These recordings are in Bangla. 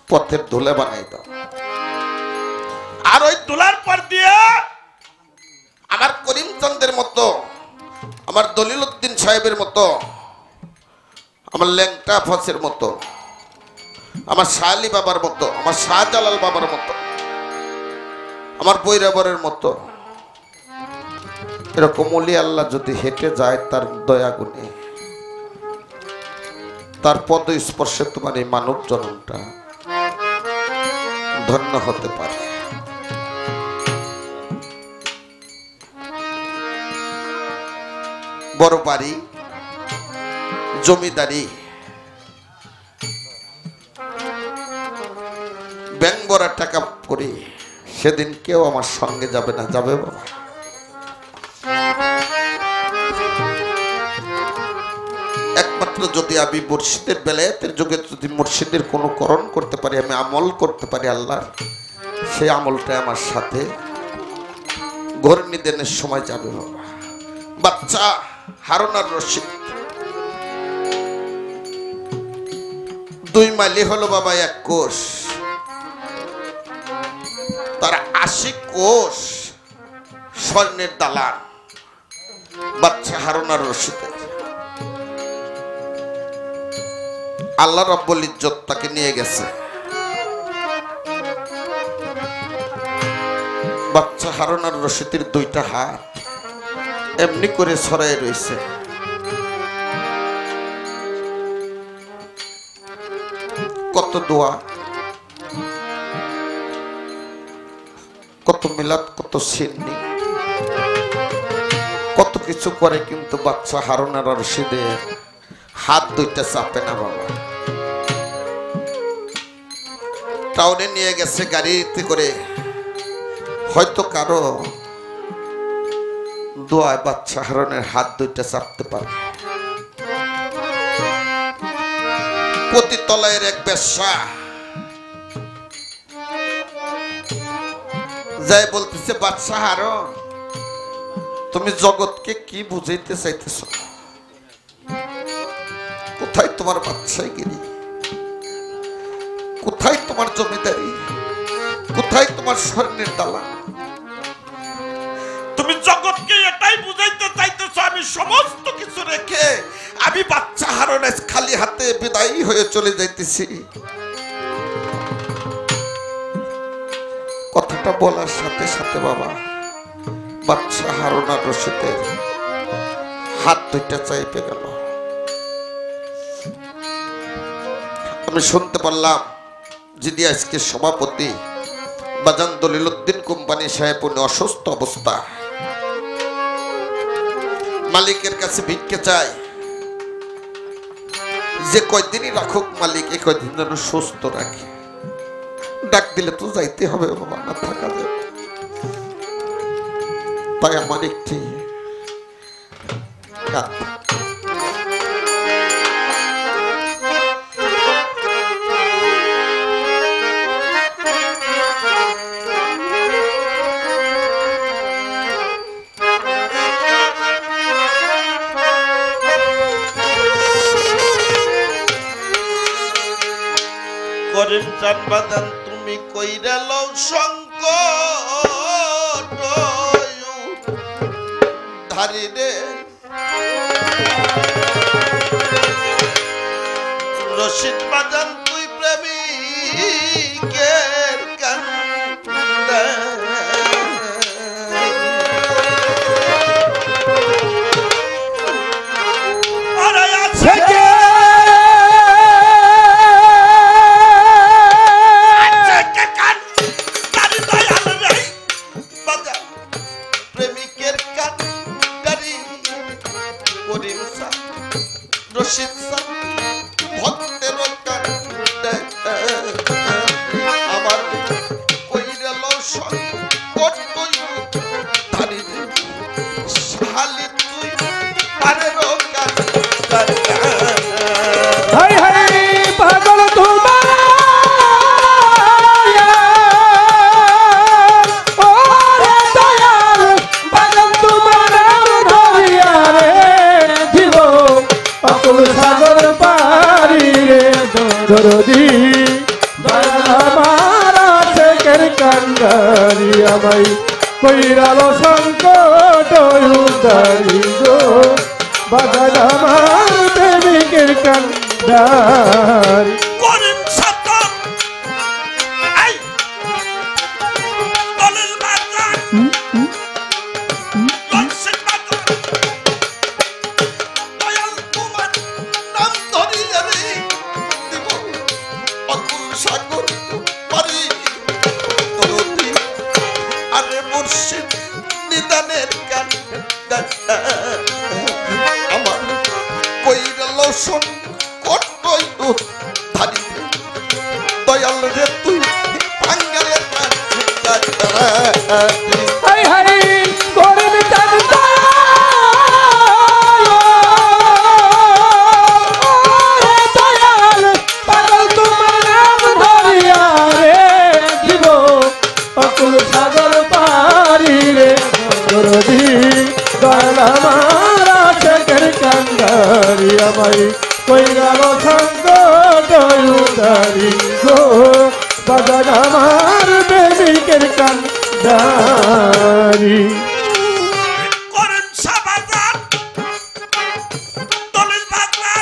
পথের ধুলা বানাই দাও। আর ওই ধুলার পর দিয়ে আমার করিমচন্দ্রের মতো, আমার দলিল উদ্দিন সাহেবের মতো, আমার ল্যাংটা ফসের মতো, আমার শাহ আলী বাবার মতো, আমার শাহজালাল বাবার মতো, আমার বৈরাবরের মতো এরকম ওলি আল্লাহ যদি হেঁটে যায় তার দয়া গুণে, তার পদ স্পর্শে তোমার এই মানব জন্মটা ধন্য হতে পারে। বড় বাড়ি, জমিদারি, ব্যাংক ভরা টাকা করি, সেদিন কেউ আমার সঙ্গে যাবে না। যাবে বাবা? একমাত্র যদি আমি মুর্শিদের বেলায়েতের যুগে যদি মুর্শিদের কোনো করণ করতে পারি, আমি আমল করতে পারি আল্লাহ, সেই আমলটা আমার সাথে ঘূর্ণিদিনের সময় যাবে বাবা। বাচ্চা হারুন আর রশিদ 2 মাইলি হলো বাবা 1 কোষ, তার 80 কোষ স্বর্ণের দালান বাচ্চা হারুন আর রশিদের। আল্লাহ রাব্বুল ইজ্জত তাকে নিয়ে গেছে। বাচ্চা হারুন আর রশিদের 2টা হাত এমনি করে ছড়ায় রয়েছে। কত দোয়া, কত মিলাদ, কত সিন্নি, কত কিছু করে, কিন্তু বাচ্চা হারুন আর রশিদের হাত 2টা চাপে না বাবা। টাউনে নিয়ে গেছে গাড়িতে করে, হয়তো কারো দোয়ায় বাচ্চা হারুনের হাত 2টা চাপতে পারে। পতিতলায়ের এক বেশ্যা যাই বলতেছে, বাচ্চা হারুন তুমি জগৎকে কি বুঝাইতে চাইতেছ? কোথায় তোমার বাদশাহগিরি? কোথায় তোমার জমিদারি? কোথায় তোমার স্বর্ণের দালান? তুমি জগৎকে এটাই বুঝাইতে চাইতেছ আমি সমস্ত কিছু রেখে আমি বাচ্চা হারুন খালি হাতে বিদায়ী হয়ে চলে যাইতেছি। কথাটা বলার সাথে সাথে বাবা বাচ্চা হারুন আর রশিদের হাত 2টা চাইপে গেল। আমি শুনতে পারলাম যিনি আজকে সভাপতি বাজান দলিল উদ্দিন কোম্পানি সাহেব, উনি অসুস্থ অবস্থা, মালিকের কাছে ভিক্ষে চায়, যে কয়দিনই রাখুক মালিক, এই কয়দিন যেন সুস্থ রাখে। ডাক দিলে তো যাইতে হবে বাবা, না থাকা যাবে। তাই আমার একটি করিম চাঁদ বাদান তুমি কইরা লও সংকট ধারি রে, রশিদ বাদান তুই প্রেমিকের কান্দা দরদি কান্ডারি আমায় কইরালো সংকট উদ্ধারি গো বাজান আমার প্রেমিকের কান্ডারি করিম সাতর এই দলিল বাজার লক্ষ্মণ বাজার দয়াল তোমার নাম ধরিয়া রে দিব অকুল সাগর পারি দরদি আরে মুর্শিদ নিদানের গান আমার কইরাল সংকট ধারি দয়াল রে তুই পাঙ্গালের গান হাই হাই করিম চাঁদ দয়াল পাগল তোমার নাম ধরিয়া রে দিব অকুল সাগর পারি রে দরদি দয়াল আমার আশেকের কান্ডারি আমায় কইরালো সংকট উদ্ধারি গো বাজান আমার প্রেমিকের কান্ডারি করিম সাবাজার দলিল বাজার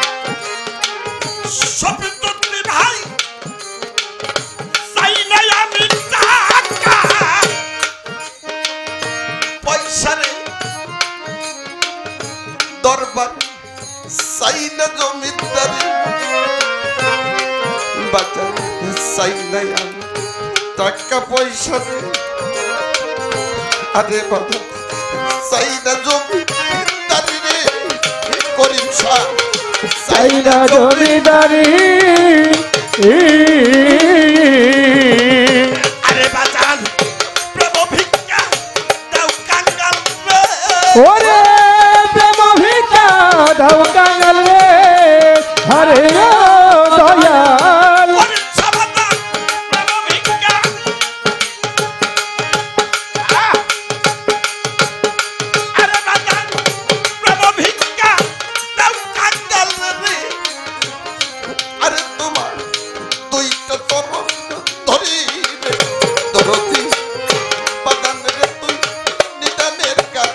শফিকুদ্দিন ভাই চাই নাই আমি টাকা পয়সা রে দরবার চাই না জমিদারি বাজার চাই নাই আমি টাকা পয়সা রে আরে বাবা চাই না জমিদারি রে করিম শাহ চাই না সাইনা জমিদারি আরে বাজান প্রেম ভিক্ষা দাও কাঙ্গাল রে ওরে প্রেম ভিক্ষা দাও কাঙ্গাল রে হরে ও দয়াল করিম সাবাজার প্রেম ভিক্ষা আরে বাজান প্রেম ভিক্ষা দাও কাঙ্গাল রে আরে তোমার দুইটা চরণ ধরি রে দরদি বাজান রে তুই নিদানের গান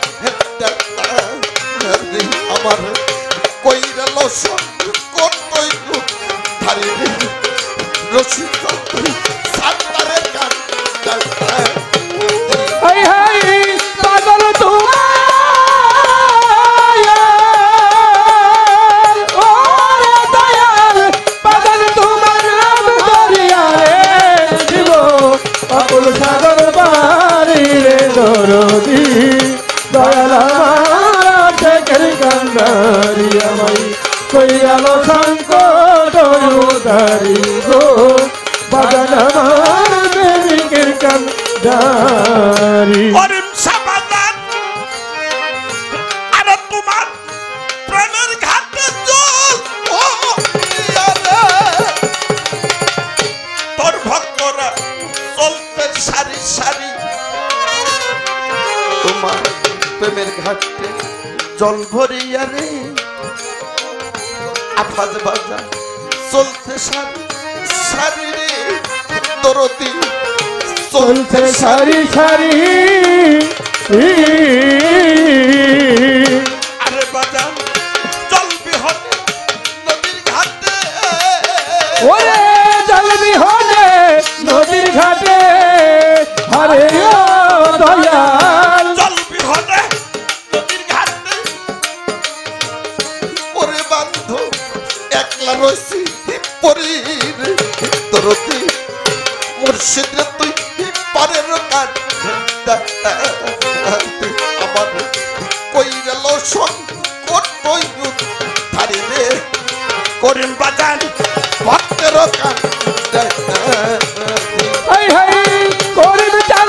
আমার কইরাল সংকট ধারি রে রশিদ তুই সাতারের গান হাই হাই পাগল তোমার ওরে দয়াল পাগল তোমার নাম ধরিয়া রে দিব অকুল সাগর পারি রে দরদি দয়াল আমার আশেকের কান্ডারি আমায় কইরালো সংকট উদ্ধারি গো বাজান আমার প্রেমিকের কান্ডারি করিম সাবাজার আরে তোমার প্রেমের ঘাটে জল ও ইয়ারে তোর ভক্তরা চলতে সারি সারি তোমার প্রেমের ঘাটে জল ভরিয়া রে আফাজ বাজার চলতে সারি সারি রে দরদি চলছে সারি সারি আরে বাজান জল বিহনে নদীর ঘাটে ওরে জল বিহনে নদীর ঘাটে হরে ও দয়াল জল বিহনে নদীর ঘাটে ওরে বান্ধব একলা রয়েছি পরীর দরদি মুর্শিদ রে তুই পারের কাঠ আমার কইরাল সংকট ধারি রে করিম বাজান ভক্তের কাঠ হাই হাই করিম চাঁদ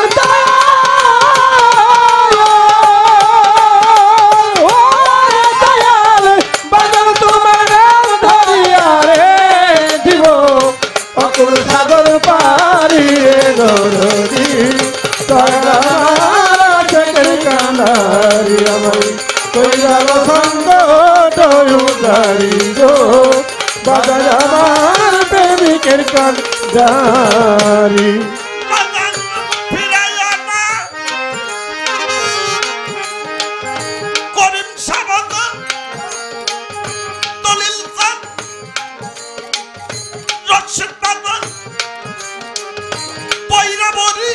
ওরে দয়াল বাদল তোমার নাম ধরিয়া রে দিব অকুল সাগর পারি রে দরদি দয়াল আমার আশেকের কান্ডারি আমায় কইরালো সংকট উদ্ধারি গো বাজান আমার প্রেমিকের কান্ডারি বাজান মুর্শিদ বাবা বইরা বরি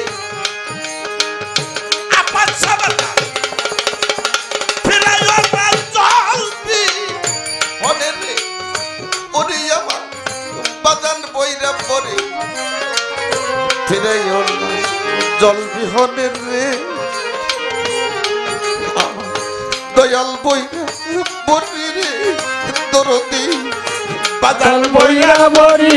আপাত সাবাতা ফিরাইও না জলদি হনে রে ওরে আমার বাজান বইরা বরি ফিরাইও না জল বিহনের রে দয়াল বইরা বরি রে দরদি বাজান বইরা বরি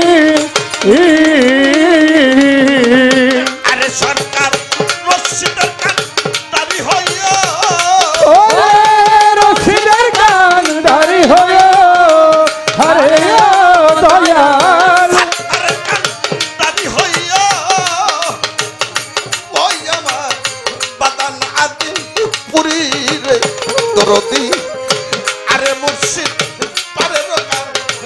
আরে সরকার রশিদের কান্দারি হইয়া ওরে রশিদের কান্দারি হইয়া হরে দয়াল আরে কান্দারি হইয়া ওই আমার বাদান আদি পুরী রে দরদি আরে মুর্শিদ পারে রকার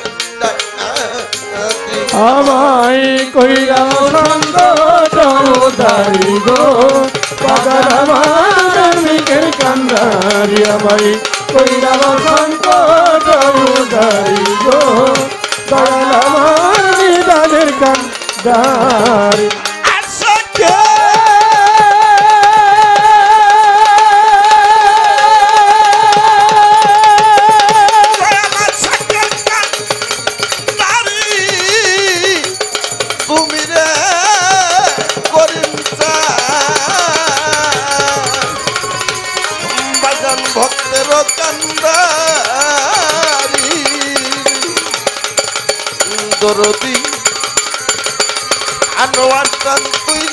আমায় কইরা সঙ্গ চৌধারি গো পাগল মানিকের কান্দারি আমায় কইরা সঙ্গ চৌধারি গো পাগল মানিকের কান্দারি ভক্তের কান্দারি দরদি আনোয়ার তুই